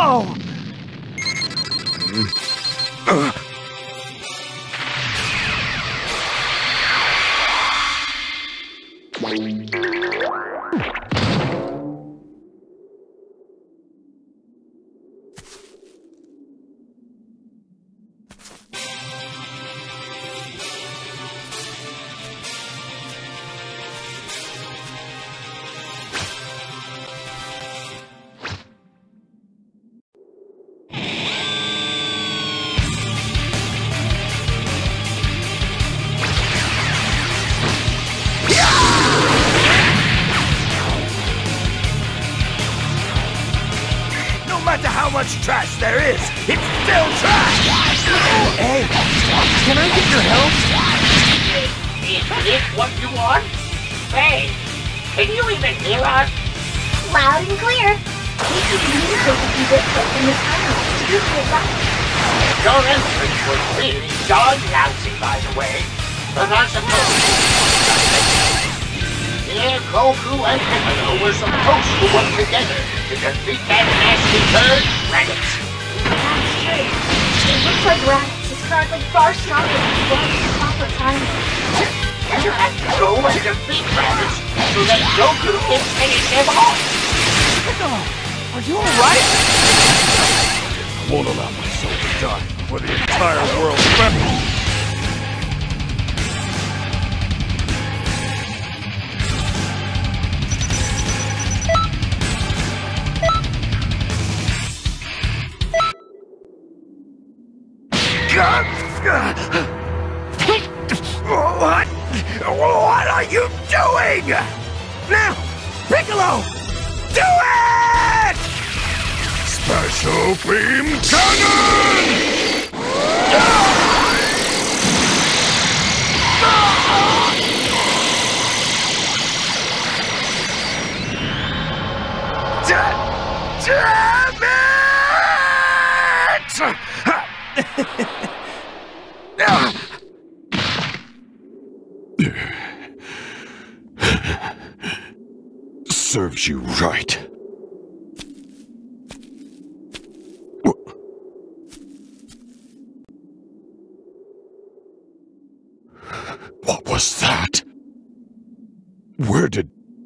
Oh! No matter how much trash there is, it's still trash! Hey, can I get your help? Is this what you want? Hey, can you even hear us? Loud and clear. We can communicate with you this way in the tunnel. You're right. Your entrance was really darn lousy, by the way. But I suppose... Here, Goku and Piccolo were supposed to work together to defeat that nasty bird, Raditz. That's true. It looks like Raditz is currently far stronger than he was in the proper time. You have to go and defeat Raditz so that Goku can finish him off. Piccolo, are you alright? I won't allow myself to die for the entire world's memory. What are you doing? Now, Piccolo, do it! Special beam cannon! Damn it! Serves you right. What was that? Where did...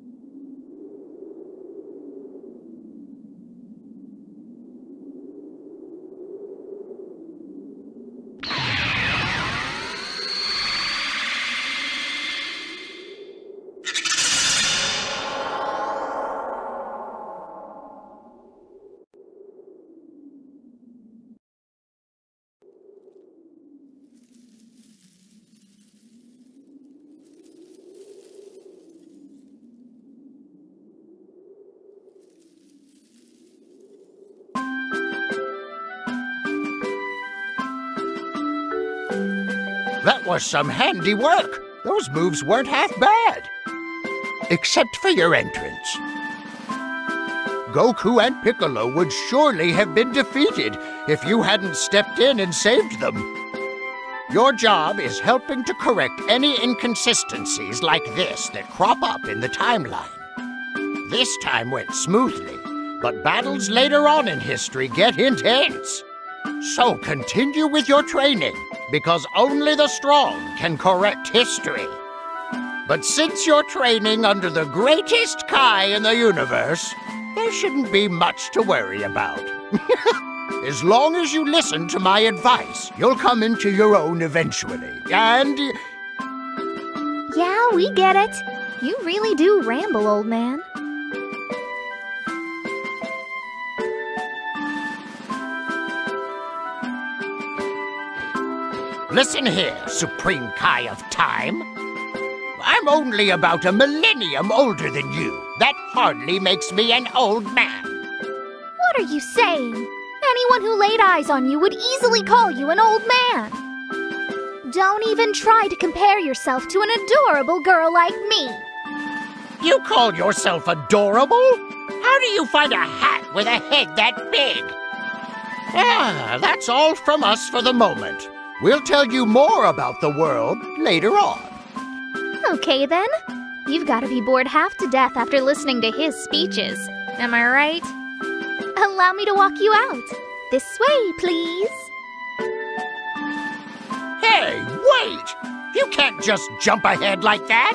That was some handy work. Those moves weren't half bad. Except for your entrance. Goku and Piccolo would surely have been defeated if you hadn't stepped in and saved them. Your job is helping to correct any inconsistencies like this that crop up in the timeline. This time went smoothly, but battles later on in history get intense. So continue with your training, because only the strong can correct history. But since you're training under the greatest Kai in the universe, there shouldn't be much to worry about. As long as you listen to my advice, you'll come into your own eventually, and... Yeah, we get it. You really do ramble, old man. Listen here, Supreme Kai of Time. I'm only about a millennium older than you. That hardly makes me an old man. What are you saying? Anyone who laid eyes on you would easily call you an old man. Don't even try to compare yourself to an adorable girl like me. You call yourself adorable? How do you find a hat with a head that big? Yeah, that's all from us for the moment. We'll tell you more about the world later on. Okay then. You've got to be bored half to death after listening to his speeches. Am I right? Allow me to walk you out. This way, please. Hey, wait! You can't just jump ahead like that!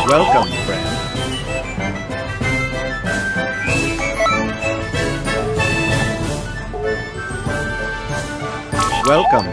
Welcome, friend. Welcome.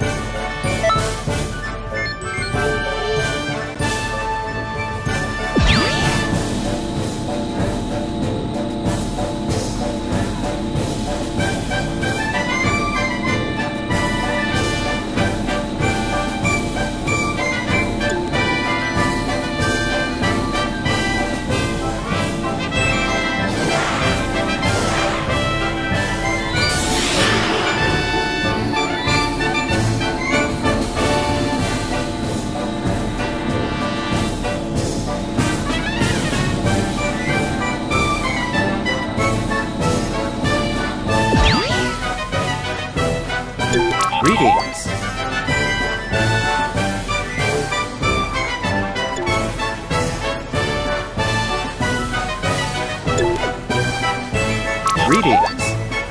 Greetings. Greetings.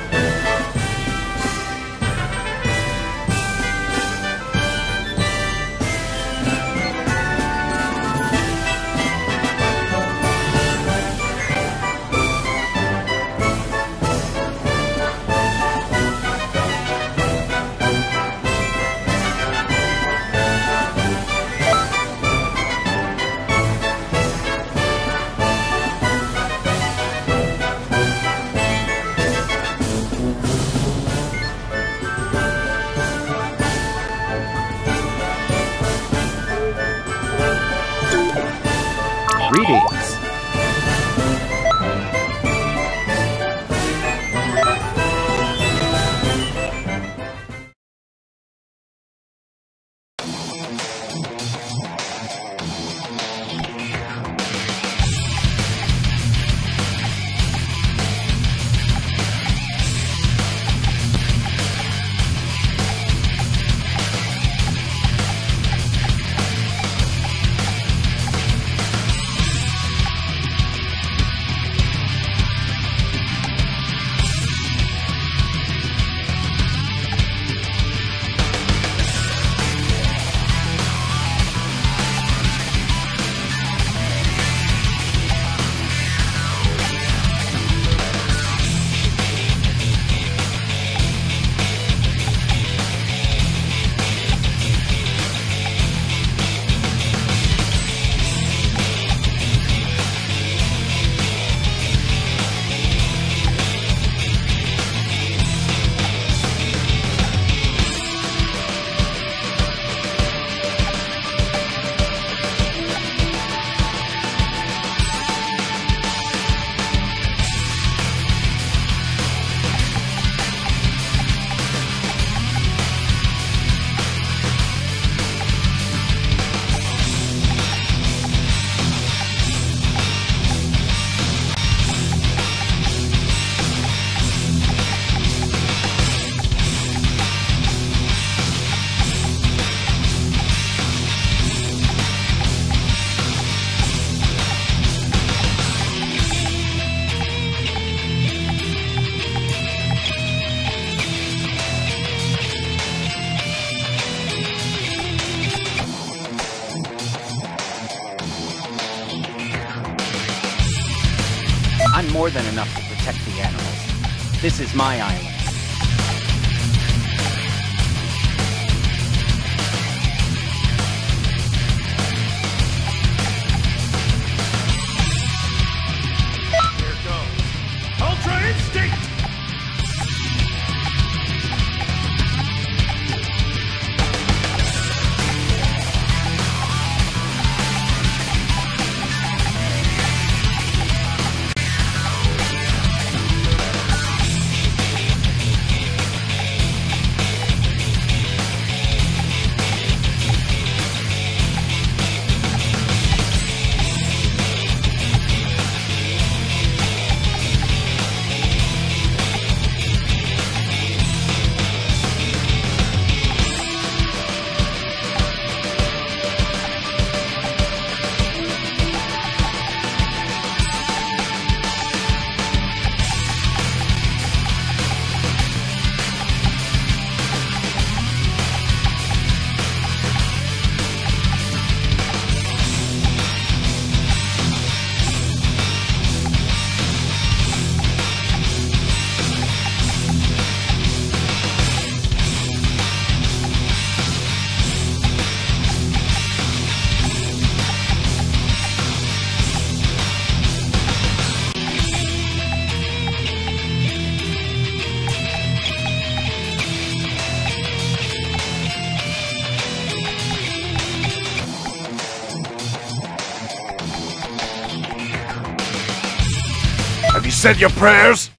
Greetings. I'm more than enough to protect the animals. This is my island. Here goes. Ultra Instinct! said your prayers?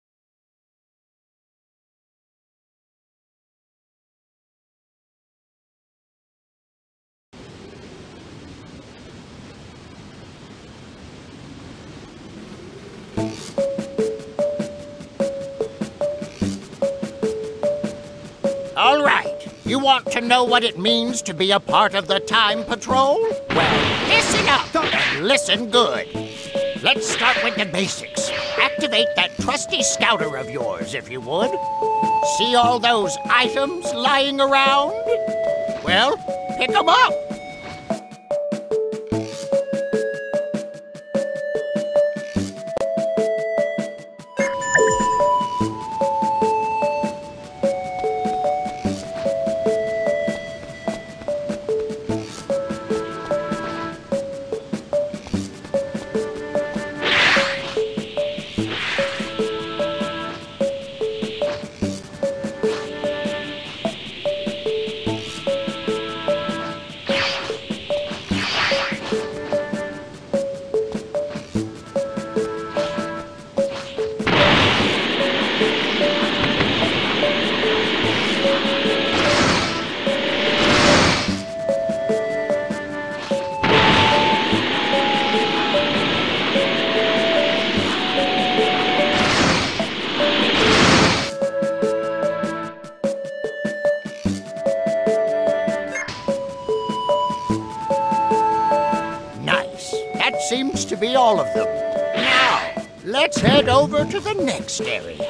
All right. You want to know what it means to be a part of the Time Patrol? Well, listen up and listen good. Let's start with the basics. Activate that trusty scouter of yours, if you would. See all those items lying around? Well, pick them up. Seems to be all of them. Now, let's head over to the next area.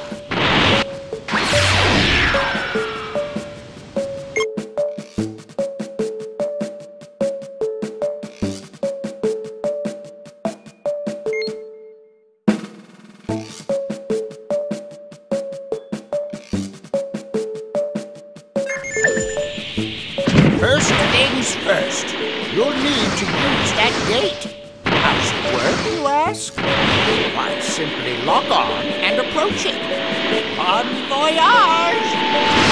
First things first, you'll need to use that gate. How's it work, you ask? Why, simply lock on and approach it. Bon voyage!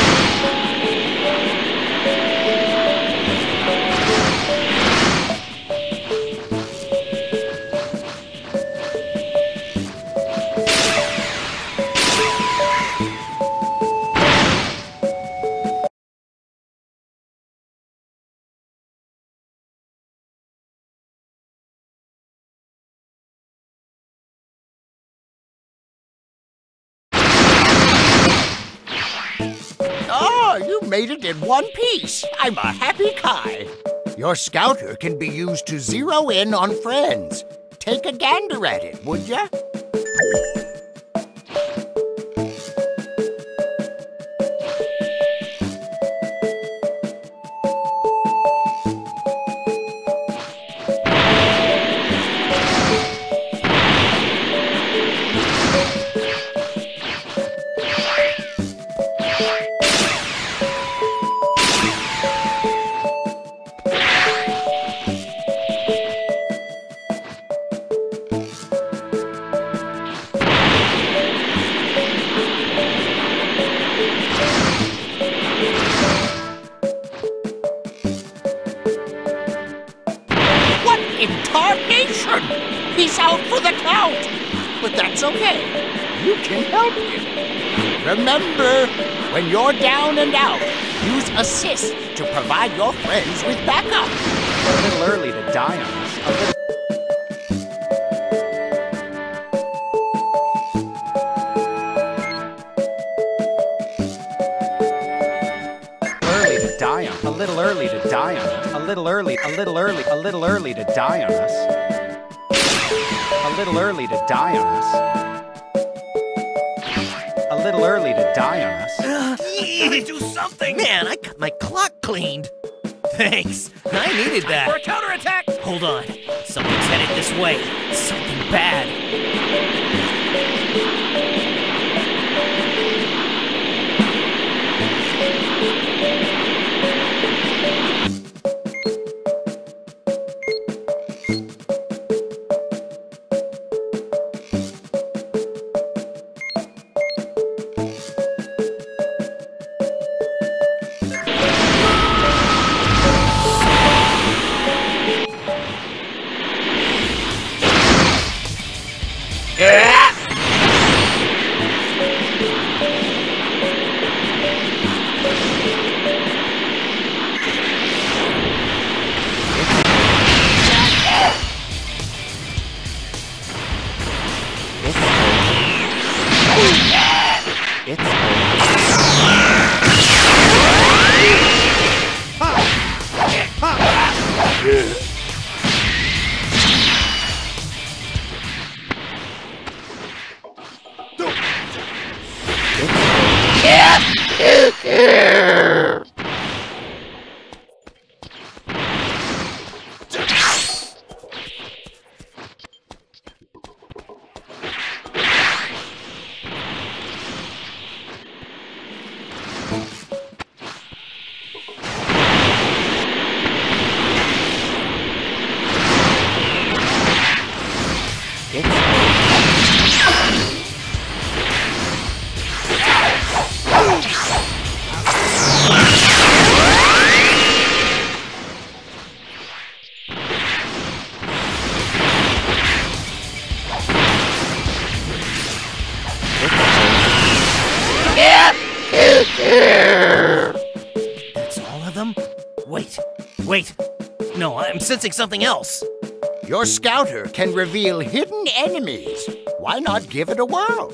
You made it in one piece. I'm a happy Kai. Your scouter can be used to zero in on friends. Take a gander at it, would ya? He's out for the count! But that's okay. You can help him. Remember, when you're down and out, use assist to provide your friends with backup. A little early to die on us. A little early to die on us. A little early to die on us. A little early to die on us. A little early to die on us. Do something! Man, I got my clock cleaned. Thanks. I needed that. For a counterattack! Hold on. Something's headed this way. Something bad. That's all of them? Wait. No, I'm sensing something else. Your scouter can reveal hidden enemies. Why not give it a whirl?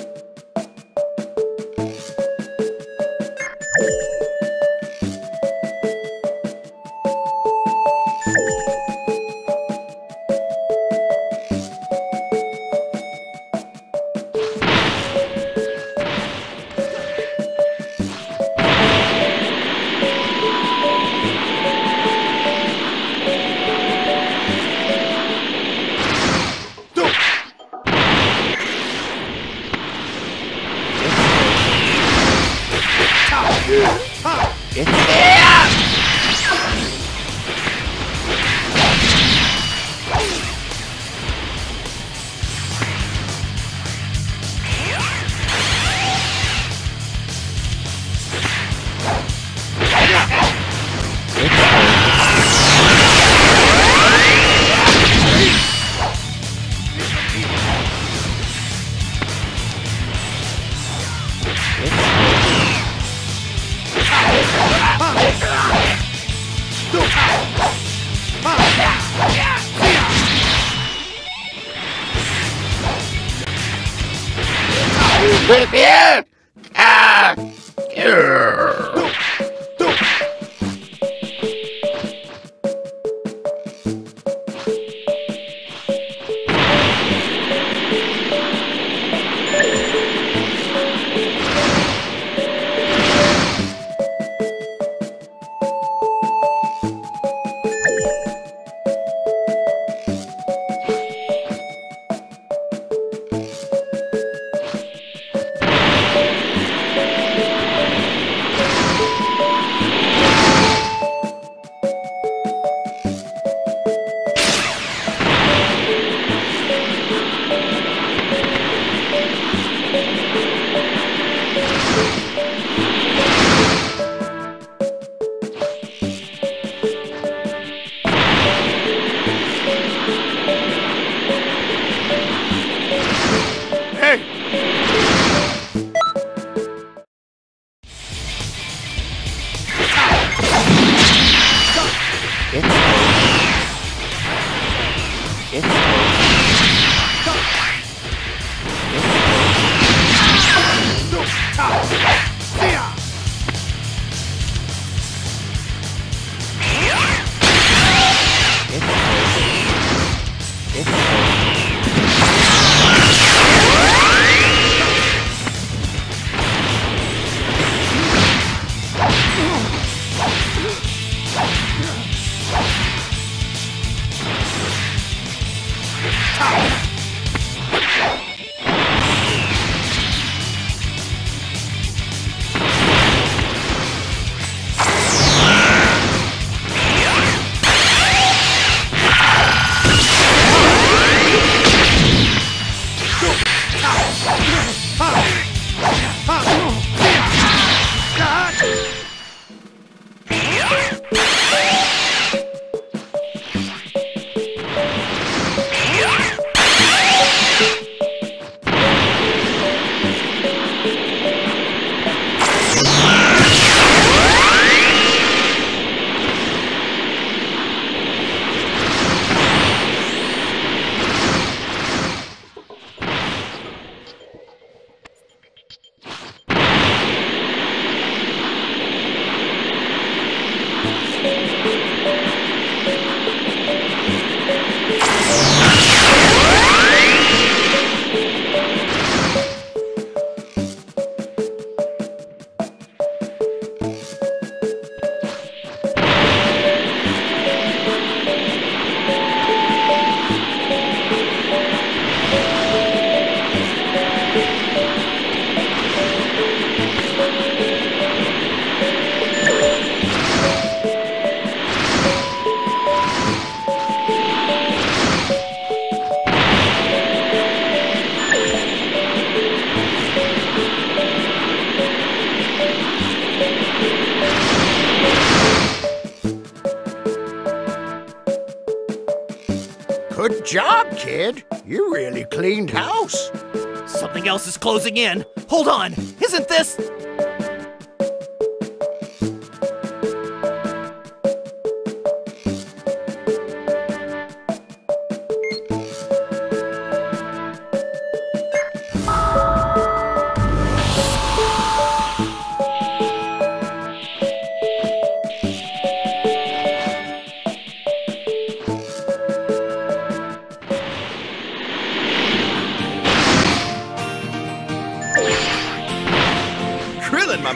Good job, kid. You really cleaned house. Something else is closing in. Hold on. Isn't this...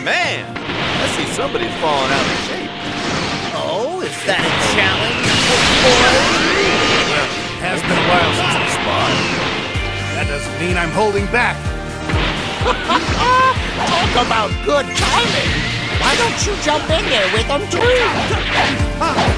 Man, I see somebody's falling out of shape. Oh, is that a challenge, boy? Well, it has been a while since we sparred. That doesn't mean I'm holding back. Talk about good timing! Why don't you jump in there with them too?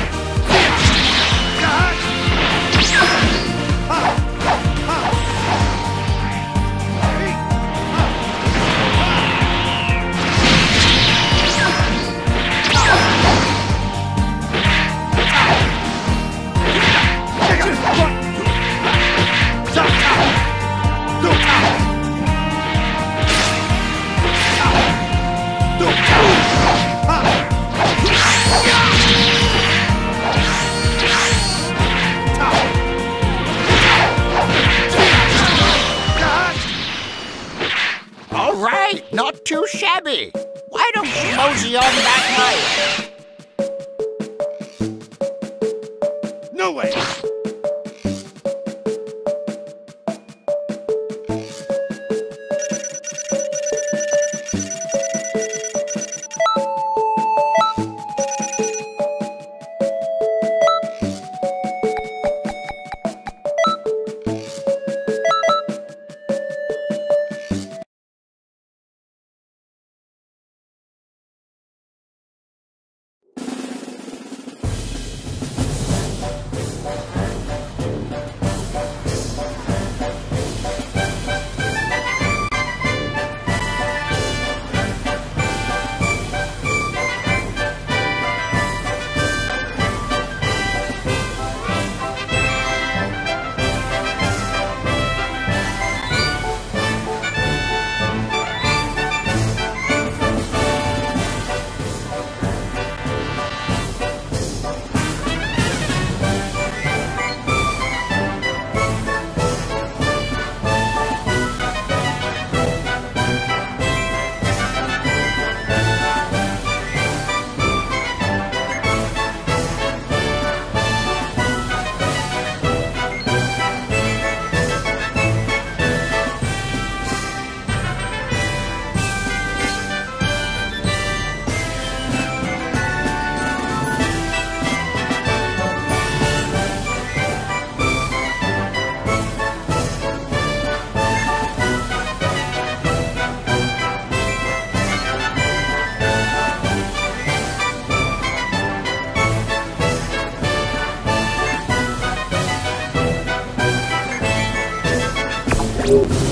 All right, not too shabby. Why don't you mosey on back my way? No way! way?